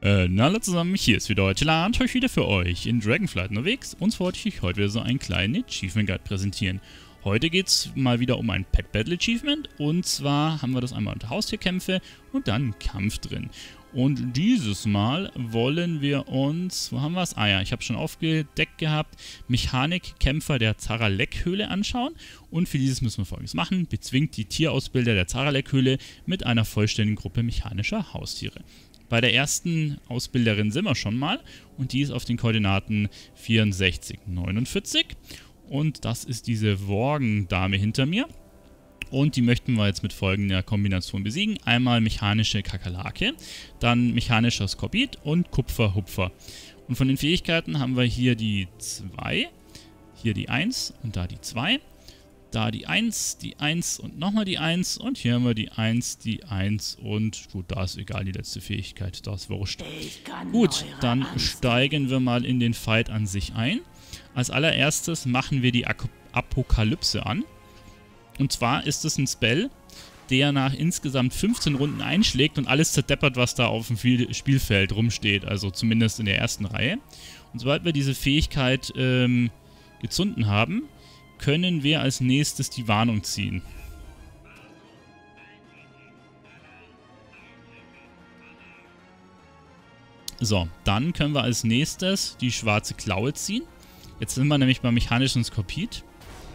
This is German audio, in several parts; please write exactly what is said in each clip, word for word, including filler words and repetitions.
Äh, na alle zusammen, hier ist wieder Deutschland, heute wieder für euch in Dragonflight unterwegs. Uns wollte ich euch heute wieder so einen kleinen Achievement Guide präsentieren. Heute geht es mal wieder um ein Pet Battle Achievement und zwar haben wir das einmal unter Haustierkämpfe und dann Kampf drin. Und dieses Mal wollen wir uns, wo haben wir es? Ah ja, ich habe schon aufgedeckt gehabt, Mechanikkämpfer der Zaralek-Höhle anschauen. Und für dieses müssen wir Folgendes machen: bezwingt die Tierausbilder der Zaralek-Höhle mit einer vollständigen Gruppe mechanischer Haustiere. Bei der ersten Ausbilderin sind wir schon mal und die ist auf den Koordinaten vierundsechzig, neunundvierzig und das ist diese Worgen-Dame hinter mir. Und die möchten wir jetzt mit folgender Kombination besiegen. Einmal mechanische Kakerlake, dann mechanischer Skorbit und Kupferhupfer. Und von den Fähigkeiten haben wir hier die zwei, hier die eins und da die zwei. Da die eins, die eins und nochmal die eins. Und hier haben wir die eins, die eins und gut, da ist egal die letzte Fähigkeit, da ist wurscht. Gut, dann steigen wir mal in den Fight an sich ein. Als allererstes machen wir die Apokalypse an. Und zwar ist es ein Spell, der nach insgesamt fünfzehn Runden einschlägt und alles zerdeppert, was da auf dem Spielfeld rumsteht. Also zumindest in der ersten Reihe. Und sobald wir diese Fähigkeit ähm, gezunden haben, können wir als nächstes die Warnung ziehen. So, dann können wir als nächstes die schwarze Klaue ziehen. Jetzt sind wir nämlich beim mechanischen Skorbit.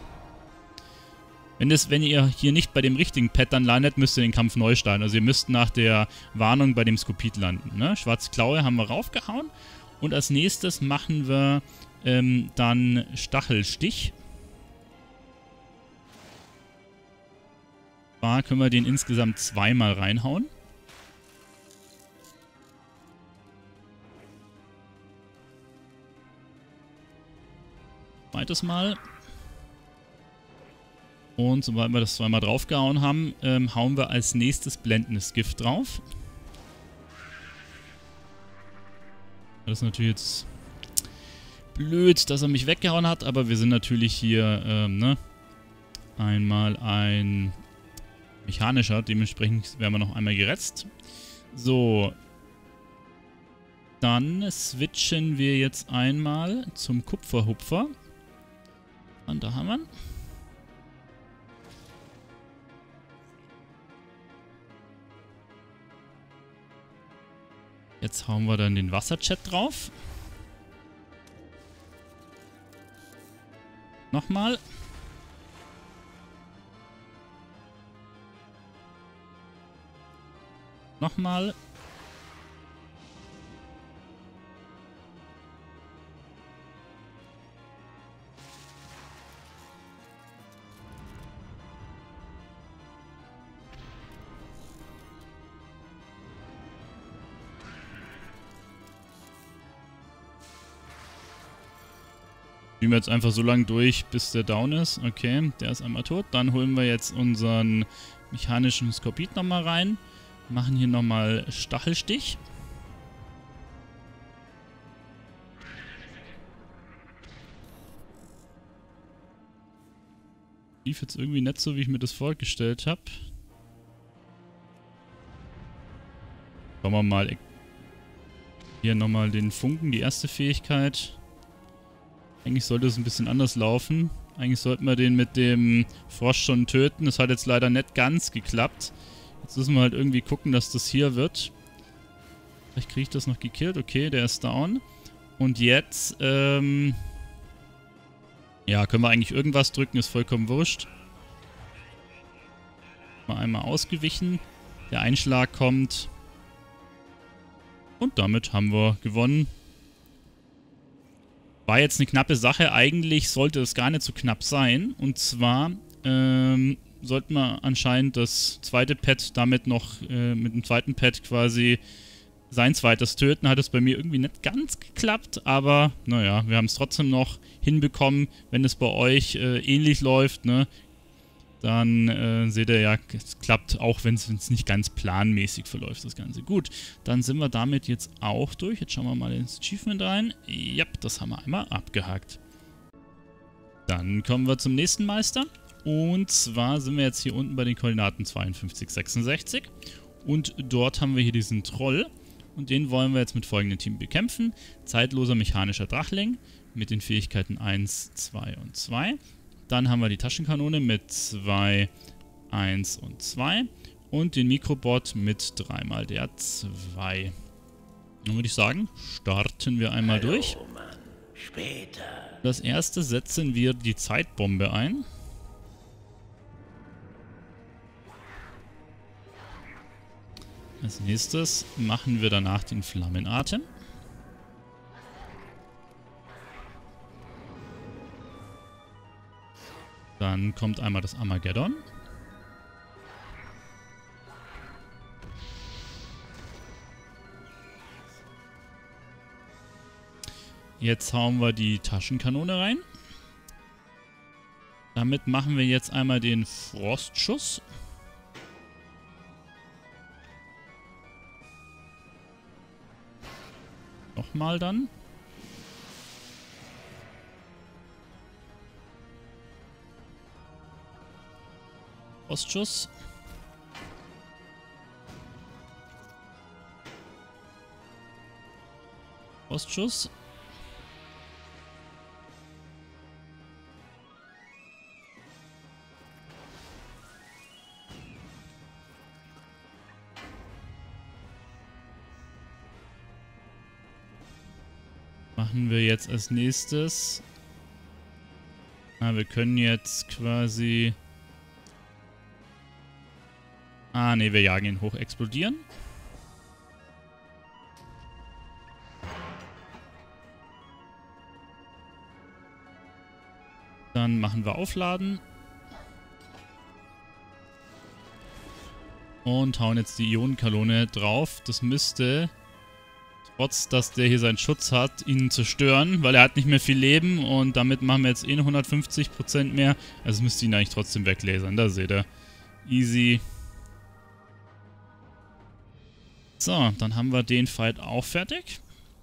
Wenn, das, wenn ihr hier nicht bei dem richtigen Pet dann landet, müsst ihr den Kampf neu starten. Also ihr müsst nach der Warnung bei dem Skorbit landen. Ne? Schwarze Klaue haben wir raufgehauen. Und als nächstes machen wir ähm, dann Stachelstich. Da können wir den insgesamt zweimal reinhauen. Zweites Mal. Und sobald wir das zweimal draufgehauen haben, ähm, hauen wir als nächstes blendendes Gift drauf. Das ist natürlich jetzt blöd, dass er mich weggehauen hat, aber wir sind natürlich hier, ähm, ne? Einmal ein mechanischer, dementsprechend werden wir noch einmal geretzt. So. Dann switchen wir jetzt einmal zum Kupferhupfer. Und da haben wir ihn. Jetzt hauen wir dann den Wasserchat drauf. Nochmal. Nochmal. Spielen wir jetzt einfach so lange durch, bis der down ist. Okay, der ist einmal tot. Dann holen wir jetzt unseren mechanischen Skorbit nochmal rein. Machen hier nochmal Stachelstich. Lief jetzt irgendwie nicht so, wie ich mir das vorgestellt habe. Schauen wir mal. Hier nochmal den Funken, die erste Fähigkeit. Eigentlich sollte es ein bisschen anders laufen. Eigentlich sollten wir den mit dem Frosch schon töten. Das hat jetzt leider nicht ganz geklappt. Jetzt müssen wir halt irgendwie gucken, dass das hier wird. Vielleicht kriege ich das noch gekillt. Okay, der ist down. Und jetzt, ähm... ja, können wir eigentlich irgendwas drücken, ist vollkommen wurscht. Mal einmal ausgewichen. Der Einschlag kommt. Und damit haben wir gewonnen. War jetzt eine knappe Sache. Eigentlich sollte es gar nicht so knapp sein. Und zwar ähm, sollten wir anscheinend das zweite Pet damit noch äh, mit dem zweiten Pet quasi sein zweites töten. Hat es bei mir irgendwie nicht ganz geklappt. Aber naja, wir haben es trotzdem noch hinbekommen. Wenn es bei euch äh, ähnlich läuft, ne, dann äh, seht ihr ja, es klappt auch, wenn es nicht ganz planmäßig verläuft, das Ganze. Gut, dann sind wir damit jetzt auch durch. Jetzt schauen wir mal ins Achievement rein. Ja, das haben wir einmal abgehakt. Dann kommen wir zum nächsten Meister. Und zwar sind wir jetzt hier unten bei den Koordinaten zweiundfünfzig, sechsundsechzig. Und dort haben wir hier diesen Troll. Und den wollen wir jetzt mit folgendem Team bekämpfen. Zeitloser mechanischer Drachling mit den Fähigkeiten eins, zwei und zwei. Dann haben wir die Taschenkanone mit zwei, eins und zwei. Und den Mikrobot mit drei mal der zwei. Dann würde ich sagen, starten wir einmal Hallo, durch. Mann. Später. Das erste setzen wir die Zeitbombe ein. Als nächstes machen wir danach den Flammenatem. Dann kommt einmal das Armageddon. Jetzt hauen wir die Taschenkanone rein. Damit machen wir jetzt einmal den Frostschuss. Nochmal dann. Frostschuss. Frostschuss. Machen wir jetzt als nächstes. Ah, wir können jetzt quasi... Ah, ne, wir jagen ihn hoch. Explodieren. Dann machen wir Aufladen. Und hauen jetzt die Ionenkanone drauf. Das müsste... Trotz, dass der hier seinen Schutz hat, ihn zerstören, weil er hat nicht mehr viel Leben und damit machen wir jetzt eh hundertfünfzig Prozent mehr. Also müsste ihn eigentlich trotzdem weglasern, da seht ihr. Easy. So, dann haben wir den Fight auch fertig.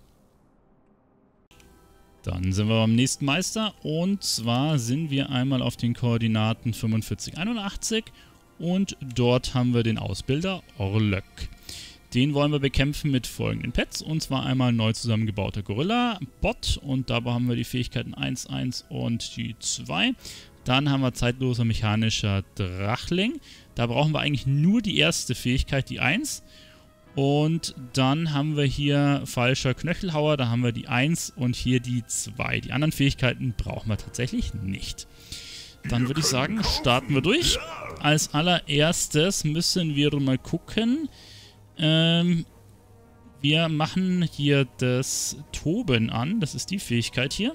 Dann sind wir beim nächsten Meister und zwar sind wir einmal auf den Koordinaten fünfundvierzig einundachtzig und dort haben wir den Ausbilder Orlök. Den wollen wir bekämpfen mit folgenden Pets. Und zwar einmal neu zusammengebauter Gorilla-Bot. Und dabei haben wir die Fähigkeiten eins, eins und die zwei. Dann haben wir zeitloser mechanischer Drachling. Da brauchen wir eigentlich nur die erste Fähigkeit, die eins. Und dann haben wir hier falscher Knöchelhauer. Da haben wir die eins und hier die zwei. Die anderen Fähigkeiten brauchen wir tatsächlich nicht. Dann würde ich sagen, starten wir durch. Als allererstes müssen wir mal gucken... Ähm, wir machen hier das Toben an. Das ist die Fähigkeit hier.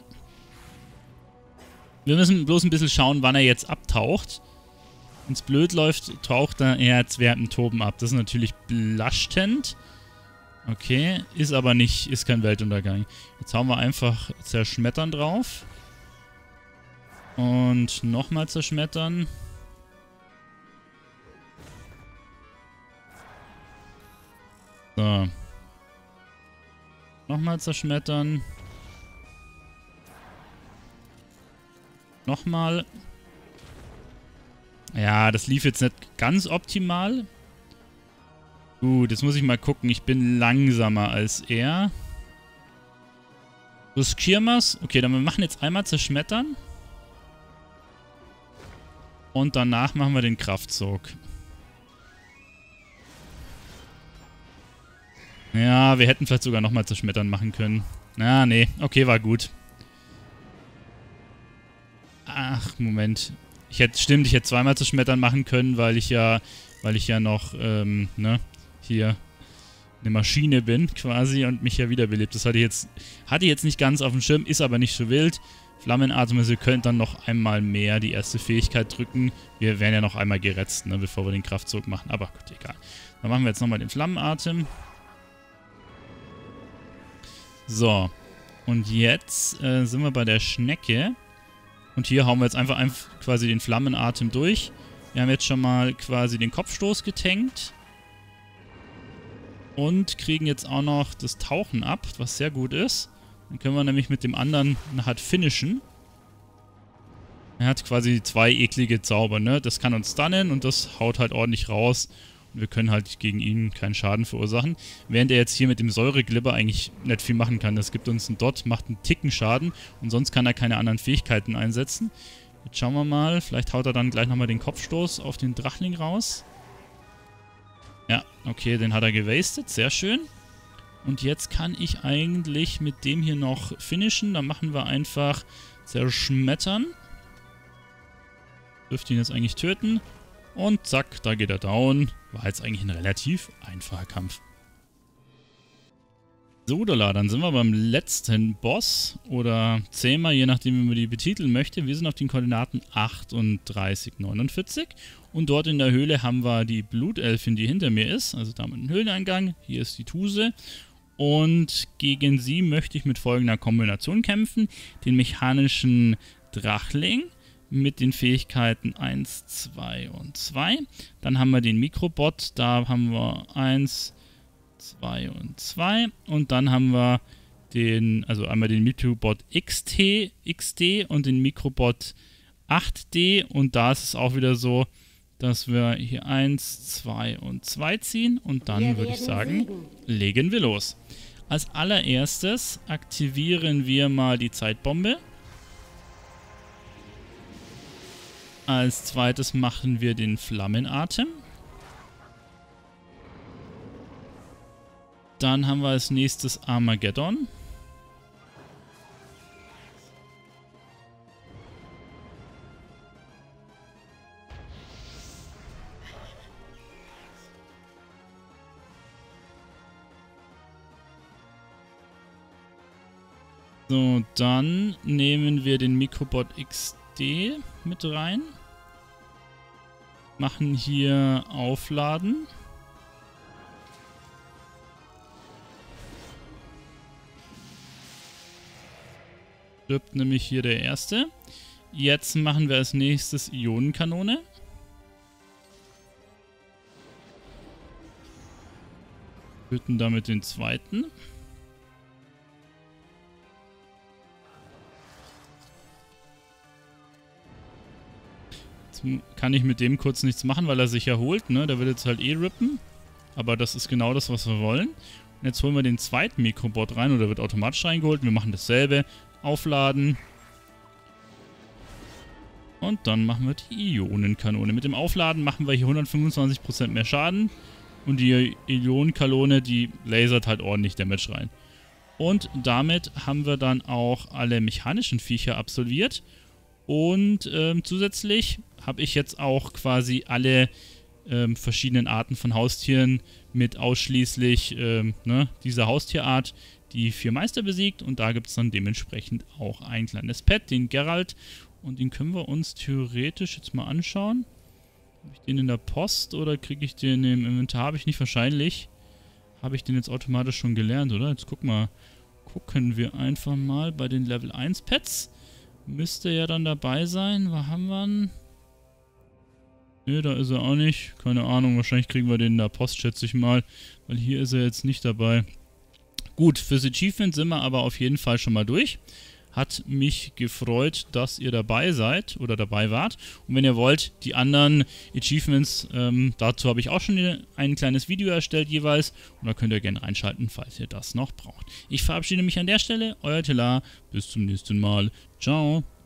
Wir müssen bloß ein bisschen schauen, wann er jetzt abtaucht. Wenn es blöd läuft, taucht er jetzt während dem Toben ab. Das ist natürlich belastend. Okay, ist aber nicht, ist kein Weltuntergang. Jetzt hauen wir einfach Zerschmettern drauf. Und nochmal Zerschmettern. So. Nochmal zerschmettern. Nochmal. Ja, das lief jetzt nicht ganz optimal. Gut, jetzt muss ich mal gucken. Ich bin langsamer als er. Riskieren wir's. Okay, dann wir machen jetzt einmal zerschmettern. Und danach machen wir den Kraftzug. Ja, wir hätten vielleicht sogar nochmal zerschmettern machen können. Ah, nee. Okay, war gut. Ach, Moment. Ich hätte, stimmt, ich hätte zweimal zerschmettern machen können, weil ich ja, weil ich ja noch, ähm, ne, hier eine Maschine bin, quasi, und mich ja wiederbelebt. Das hatte ich jetzt, hatte ich jetzt nicht ganz auf dem Schirm, ist aber nicht so wild. Flammenatem, also ihr könnt dann noch einmal mehr die erste Fähigkeit drücken. Wir werden ja noch einmal geretzt, ne, bevor wir den Kraftzug machen. Aber gut, egal. Dann machen wir jetzt nochmal den Flammenatem. So, und jetzt äh, sind wir bei der Schnecke. Und hier hauen wir jetzt einfach, einfach quasi den Flammenatem durch. Wir haben jetzt schon mal quasi den Kopfstoß getankt. Und kriegen jetzt auch noch das Tauchen ab, was sehr gut ist. Dann können wir nämlich mit dem anderen halt finishen. Er hat quasi zwei eklige Zauber, ne? Das kann uns stunnen und das haut halt ordentlich raus. Wir können halt gegen ihn keinen Schaden verursachen. Während er jetzt hier mit dem Säureglibber eigentlich nicht viel machen kann. Das gibt uns einen Dot, macht einen Ticken Schaden und sonst kann er keine anderen Fähigkeiten einsetzen. Jetzt schauen wir mal, vielleicht haut er dann gleich nochmal den Kopfstoß auf den Drachling raus. Ja, okay, den hat er gewastet, sehr schön. Und jetzt kann ich eigentlich mit dem hier noch finishen. Dann machen wir einfach zerschmettern. Dürfte ihn jetzt eigentlich töten. Und zack, da geht er down. War jetzt eigentlich ein relativ einfacher Kampf. So, dann sind wir beim letzten Boss oder Zähmer, je nachdem, wie man die betiteln möchte. Wir sind auf den Koordinaten achtunddreißig, neunundvierzig und dort in der Höhle haben wir die Blutelfin, die hinter mir ist. Also da haben wir einen Höhleneingang, hier ist die Tuse und gegen sie möchte ich mit folgender Kombination kämpfen. Den mechanischen Drachling mit den Fähigkeiten eins, zwei und zwei. Dann haben wir den Mikrobot, da haben wir eins, zwei und zwei und dann haben wir den, also einmal den Mikrobot X T, X D und den Mikrobot acht D und da ist es auch wieder so, dass wir hier eins, zwei und zwei ziehen und dann würde ich sagen, legen wir los. Als allererstes aktivieren wir mal die Zeitbombe. Als zweites machen wir den Flammenatem. Dann haben wir als nächstes Armageddon. So, dann nehmen wir den Mikrobot X D mit rein. Machen hier Aufladen. Stirbt nämlich hier der erste. Jetzt machen wir als nächstes Ionenkanone. Töten damit den zweiten. Jetzt kann ich mit dem kurz nichts machen, weil er sich erholt, ne? Der wird jetzt halt eh rippen. Aber das ist genau das, was wir wollen. Und jetzt holen wir den zweiten Mikrobot rein oder wird automatisch reingeholt. Wir machen dasselbe. Aufladen. Und dann machen wir die Ionenkanone. Mit dem Aufladen machen wir hier hundertfünfundzwanzig Prozent mehr Schaden. Und die Ionenkanone, die lasert halt ordentlich Damage rein. Und damit haben wir dann auch alle mechanischen Viecher absolviert. Und ähm, zusätzlich habe ich jetzt auch quasi alle ähm, verschiedenen Arten von Haustieren mit ausschließlich ähm, ne, dieser Haustierart die vier Meister besiegt und da gibt es dann dementsprechend auch ein kleines Pet, den Geralt, und den können wir uns theoretisch jetzt mal anschauen. Habe ich den in der Post oder kriege ich den im Inventar? Habe ich nicht, wahrscheinlich. Habe ich den jetzt automatisch schon gelernt, oder? Jetzt guck mal. Gucken wir einfach mal bei den Level eins Pets. Müsste ja dann dabei sein. Was haben wir denn? Ne, da ist er auch nicht. Keine Ahnung, wahrscheinlich kriegen wir den in der Post, schätze ich mal. Weil hier ist er jetzt nicht dabei. Gut, fürs Achievement sind wir aber auf jeden Fall schon mal durch. Hat mich gefreut, dass ihr dabei seid oder dabei wart. Und wenn ihr wollt, die anderen Achievements, ähm, dazu habe ich auch schon ein kleines Video erstellt jeweils. Und da könnt ihr gerne reinschalten, falls ihr das noch braucht. Ich verabschiede mich an der Stelle. Euer Telar. Bis zum nächsten Mal. Ciao.